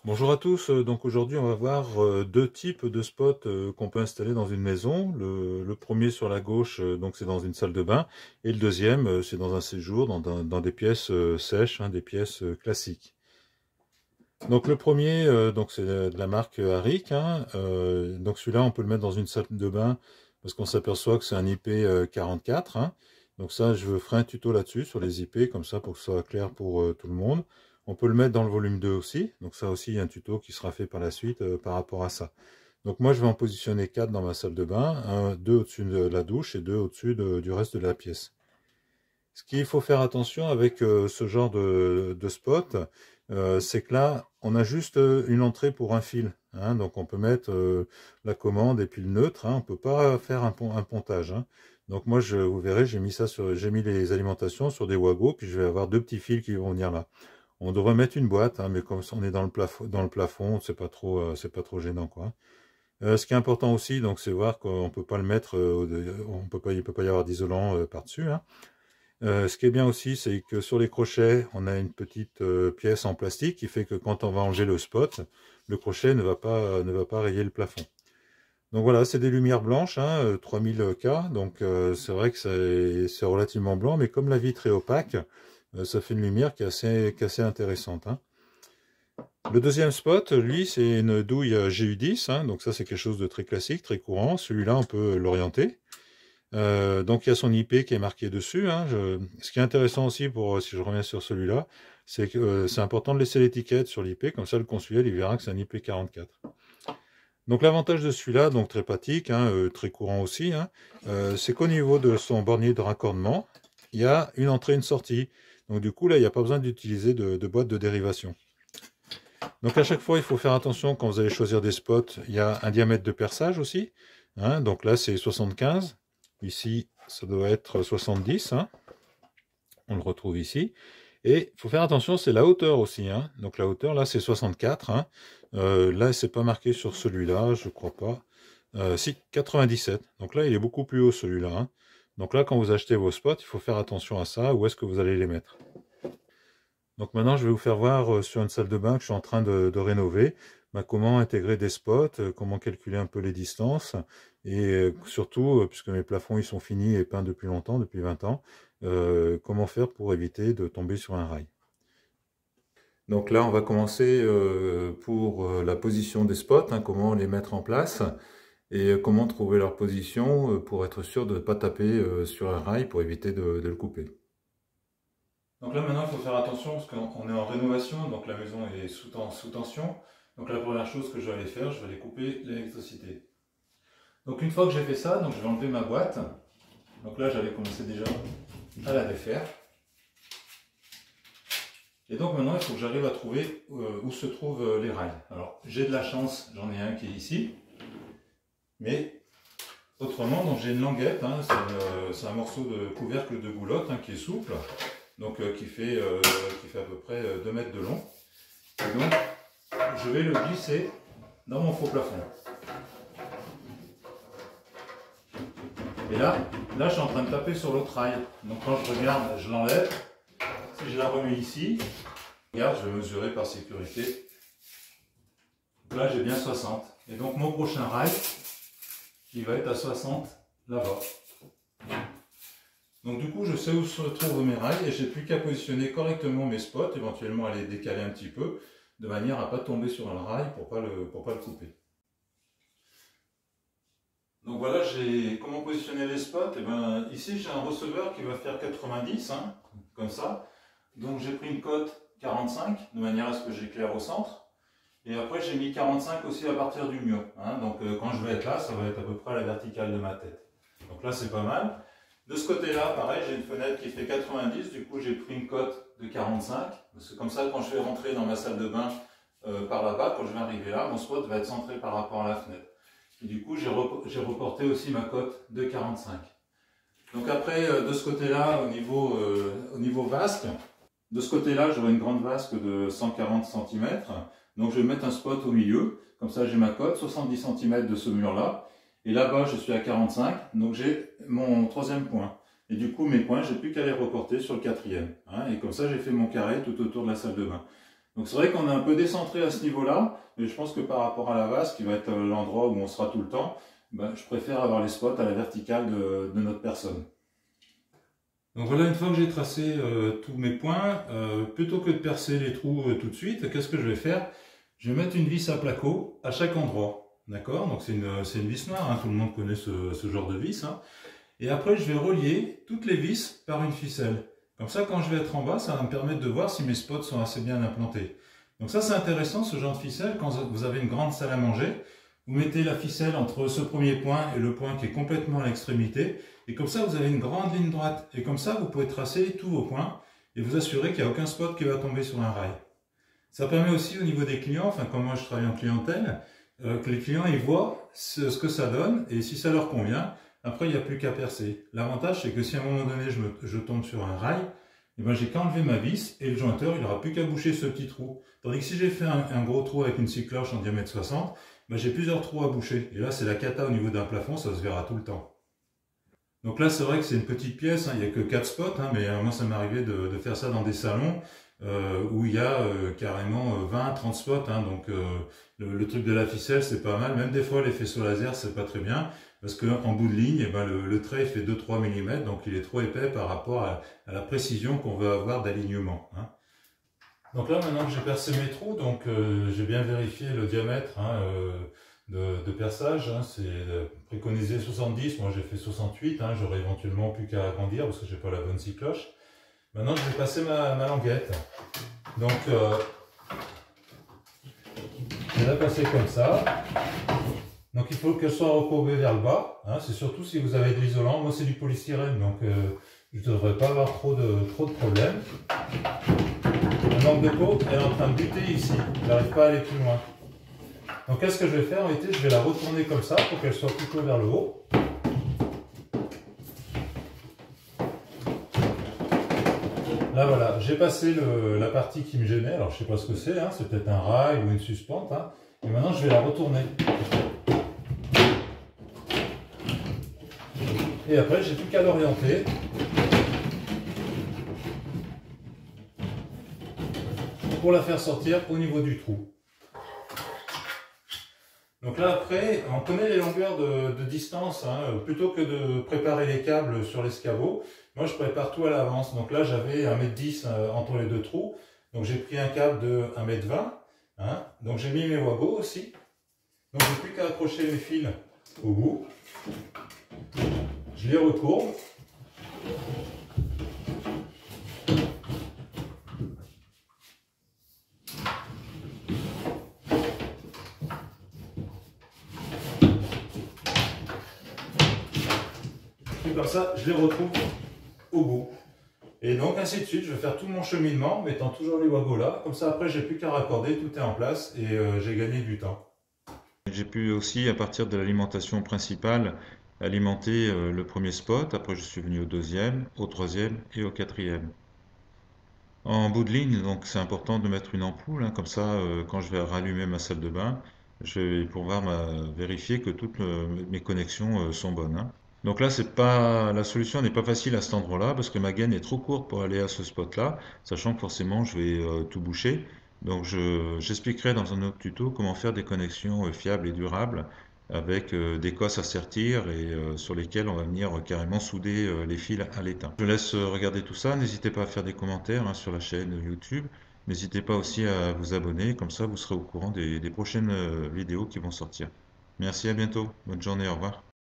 Bonjour à tous, donc aujourd'hui on va voir deux types de spots qu'on peut installer dans une maison. Le premier sur la gauche, donc c'est dans une salle de bain, et le deuxième c'est dans un séjour, dans des pièces sèches, hein, des pièces classiques. Donc le premier, donc c'est de la marque Arik, hein, donc celui-là on peut le mettre dans une salle de bain parce qu'on s'aperçoit que c'est un IP44, hein. Donc ça je ferai un tuto là-dessus sur les IP comme ça pour que ce soit clair pour tout le monde. On peut le mettre dans le volume 2 aussi, donc ça aussi il y a un tuto qui sera fait par la suite par rapport à ça. Donc moi je vais en positionner 4 dans ma salle de bain, 2 au-dessus de la douche et 2 au-dessus du reste de la pièce. Ce qu'il faut faire attention avec ce genre de spot, c'est que là, on a juste une entrée pour un fil, hein. Donc on peut mettre la commande et puis le neutre, hein. On ne peut pas faire un pontage, hein. Donc moi, vous verrez, j'ai mis les alimentations sur des wagos, puis je vais avoir deux petits fils qui vont venir là. On devrait mettre une boîte, hein, mais comme ça on est dans le plafond, c'est pas trop gênant, quoi. Ce qui est important aussi, donc c'est voir qu'on peut pas le mettre, il peut pas y avoir d'isolant par-dessus, hein. Ce qui est bien aussi, c'est que sur les crochets, on a une petite pièce en plastique qui fait que quand on va enlever le spot, le crochet ne va pas rayer le plafond. Donc voilà, c'est des lumières blanches, hein, 3000K, donc c'est vrai que c'est relativement blanc, mais comme la vitre est opaque, ça fait une lumière qui est assez intéressante, hein. Le deuxième spot, lui, c'est une douille GU10, hein, donc ça c'est quelque chose de très classique, très courant. Celui-là, on peut l'orienter. Donc il y a son IP qui est marqué dessus, hein. Ce qui est intéressant aussi, si je reviens sur celui-là, c'est que c'est important de laisser l'étiquette sur l'IP, comme ça le consuel il verra que c'est un IP44. Donc l'avantage de celui-là, donc très pratique, hein, très courant aussi, hein, c'est qu'au niveau de son bornier de raccordement, il y a une entrée et une sortie. Donc du coup là, il n'y a pas besoin d'utiliser de boîte de dérivation. Donc à chaque fois, il faut faire attention quand vous allez choisir des spots, il y a un diamètre de perçage aussi, hein. Donc là c'est 75. Ici, ça doit être 70, hein. On le retrouve ici. Et il faut faire attention, c'est la hauteur aussi, hein. Donc la hauteur, là, c'est 64, hein. Là, c'est pas marqué sur celui-là, je crois pas. Si, 97. Donc là, il est beaucoup plus haut, celui-là, hein. Donc là, quand vous achetez vos spots, il faut faire attention à ça. Où est-ce que vous allez les mettre? Donc maintenant, je vais vous faire voir sur une salle de bain que je suis en train de rénover, comment intégrer des spots, comment calculer un peu les distances, et surtout, puisque mes plafonds ils sont finis et peints depuis longtemps, depuis 20 ans, comment faire pour éviter de tomber sur un rail. Donc là, on va commencer pour la position des spots, hein, comment les mettre en place, et comment trouver leur position pour être sûr de ne pas taper sur un rail pour éviter de le couper. Donc là maintenant il faut faire attention parce qu'on est en rénovation, donc la maison est sous tension. Donc la première chose que je vais aller faire, je vais aller couper l'électricité. Donc une fois que j'ai fait ça, donc je vais enlever ma boîte. Donc là j'avais commencé déjà à la défaire. Et donc maintenant il faut que j'arrive à trouver où se trouvent les rails. Alors j'ai de la chance, j'en ai un qui est ici. Mais autrement, donc j'ai une languette, hein, c'est un morceau de couvercle de boulotte hein, qui est souple. Donc qui fait à peu près 2 mètres de long. Et donc, je vais le glisser dans mon faux plafond. Et là, je suis en train de taper sur l'autre rail. Donc quand je regarde, je l'enlève. Si je la remets ici, regarde, je vais mesurer par sécurité. Donc là, j'ai bien 60. Et donc mon prochain rail, il va être à 60 là-bas. Donc du coup, je sais où se trouvent mes rails et j'ai plus qu'à positionner correctement mes spots, éventuellement à les décaler un petit peu, de manière à ne pas tomber sur un rail pour pas le couper. Donc voilà, comment positionner les spots. Et ben, ici, j'ai un receveur qui va faire 90, hein, comme ça. Donc j'ai pris une cote 45, de manière à ce que j'éclaire au centre. Et après, j'ai mis 45 aussi à partir du mur, hein. Donc quand je vais être là, ça va être à peu près à la verticale de ma tête. Donc là, c'est pas mal. De ce côté-là, pareil, j'ai une fenêtre qui fait 90, du coup j'ai pris une cote de 45, parce que comme ça, quand je vais rentrer dans ma salle de bain par là-bas, quand je vais arriver là, mon spot va être centré par rapport à la fenêtre. Et du coup, j'ai reporté aussi ma cote de 45. Donc après, de ce côté-là, au niveau vasque, de ce côté-là, j'aurai une grande vasque de 140 cm, donc je vais mettre un spot au milieu, comme ça j'ai ma cote, 70 cm de ce mur-là. Et là-bas, je suis à 45, donc j'ai mon troisième point. Et du coup, mes points, j'ai plus qu'à les reporter sur le quatrième, hein. Et comme ça, j'ai fait mon carré tout autour de la salle de bain. Donc c'est vrai qu'on est un peu décentré à ce niveau-là, mais je pense que par rapport à la vase, qui va être l'endroit où on sera tout le temps, ben, je préfère avoir les spots à la verticale de notre personne. Donc voilà, une fois que j'ai tracé tous mes points, plutôt que de percer les trous tout de suite, qu'est-ce que je vais faire? Je vais mettre une vis à placo à chaque endroit. D'accord? Donc c'est une vis noire, hein, tout le monde connaît ce genre de vis. Hein. Et après, je vais relier toutes les vis par une ficelle. Comme ça, quand je vais être en bas, ça va me permettre de voir si mes spots sont assez bien implantés. Donc ça, c'est intéressant, ce genre de ficelle. Quand vous avez une grande salle à manger, vous mettez la ficelle entre ce premier point et le point qui est complètement à l'extrémité. Et comme ça, vous avez une grande ligne droite. Et comme ça, vous pouvez tracer tous vos points et vous assurer qu'il n'y a aucun spot qui va tomber sur un rail. Ça permet aussi au niveau des clients, enfin comme moi je travaille en clientèle, que les clients ils voient ce que ça donne et si ça leur convient, après il n'y a plus qu'à percer. L'avantage c'est que si à un moment donné je tombe sur un rail, eh ben, j'ai qu'à enlever ma vis et le jointeur il n'aura plus qu'à boucher ce petit trou. Tandis que si j'ai fait un gros trou avec une scie cloche en diamètre 60, ben, j'ai plusieurs trous à boucher. Et là c'est la cata au niveau d'un plafond, ça se verra tout le temps. Donc là, c'est vrai que c'est une petite pièce, hein, il n'y a que 4 spots, hein, mais moi, ça m'est arrivé de faire ça dans des salons où il y a carrément 20-30 spots. Hein, donc le truc de la ficelle, c'est pas mal. Même des fois, les faisceaux laser, c'est pas très bien. Parce qu'en bout de ligne, eh ben, le trait fait 2-3 mm, donc il est trop épais par rapport à la précision qu'on veut avoir d'alignement. Hein. Donc là, maintenant que j'ai percé mes trous, donc j'ai bien vérifié le diamètre. Hein, de perçage, hein, c'est préconisé 70, moi j'ai fait 68, hein, j'aurais éventuellement plus qu'à agrandir parce que j'ai pas la bonne scie cloche. Maintenant je vais passer ma languette. Donc je vais la passer comme ça. Donc il faut qu'elle soit recourbée vers le bas, hein, c'est surtout si vous avez de l'isolant, moi c'est du polystyrène donc je ne devrais pas avoir trop de problèmes. La langue de peau elle est en train de buter ici, je n'arrive pas à aller plus loin. Donc qu'est-ce que je vais faire? En réalité, je vais la retourner comme ça pour qu'elle soit plutôt vers le haut. Là voilà, j'ai passé la partie qui me gênait, alors je ne sais pas ce que c'est, hein, c'est peut-être un rail ou une suspente. Hein. Et maintenant je vais la retourner. Et après j'ai plus qu'à l'orienter. Pour la faire sortir au niveau du trou. Donc là après, on connaît les longueurs de distance, hein. Plutôt que de préparer les câbles sur l'escabeau, moi je prépare tout à l'avance. Donc là j'avais 1,10 m entre les deux trous, donc j'ai pris un câble de 1,20 m, hein. Donc j'ai mis mes wagots aussi, donc j'ai plus qu'à accrocher mes fils au bout, je les recourbe. Et comme ça, je les retrouve au bout. Et donc ainsi de suite, je vais faire tout mon cheminement, mettant toujours les wagots là. Comme ça, après, j'ai plus qu'à raccorder, tout est en place et j'ai gagné du temps. J'ai pu aussi, à partir de l'alimentation principale, alimenter le premier spot. Après, je suis venu au deuxième, au troisième et au quatrième. En bout de ligne, donc c'est important de mettre une ampoule, hein, comme ça, quand je vais rallumer ma salle de bain, je vais pouvoir vérifier que toutes mes connexions sont bonnes. Hein. Donc là, c'est pas, la solution n'est pas facile à cet endroit-là parce que ma gaine est trop courte pour aller à ce spot-là, sachant que forcément je vais tout boucher. Donc j'expliquerai dans un autre tuto comment faire des connexions fiables et durables avec des cosses à sertir et sur lesquelles on va venir carrément souder les fils à l'étain. Je laisse regarder tout ça, n'hésitez pas à faire des commentaires hein, sur la chaîne YouTube, n'hésitez pas aussi à vous abonner, comme ça vous serez au courant des prochaines vidéos qui vont sortir. Merci, à bientôt, bonne journée, au revoir.